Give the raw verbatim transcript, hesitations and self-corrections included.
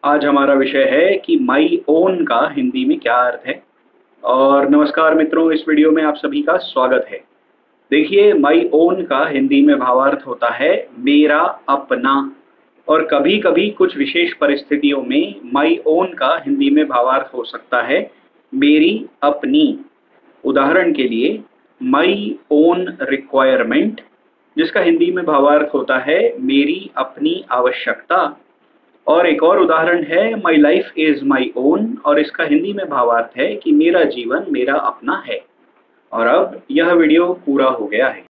आज हमारा विषय है कि माई ओन का हिंदी में क्या अर्थ है। और नमस्कार मित्रों, इस वीडियो में आप सभी का स्वागत है। देखिए, माई ओन का हिंदी में भावार्थ होता है मेरा अपना। और कभी कभी कुछ विशेष परिस्थितियों में माई ओन का हिंदी में भावार्थ हो सकता है मेरी अपनी। उदाहरण के लिए माई ओन रिक्वायरमेंट, जिसका हिंदी में भावार्थ होता है मेरी अपनी आवश्यकता। और एक और उदाहरण है my life is my own, और इसका हिंदी में भावार्थ है कि मेरा जीवन मेरा अपना है। और अब यह वीडियो पूरा हो गया है।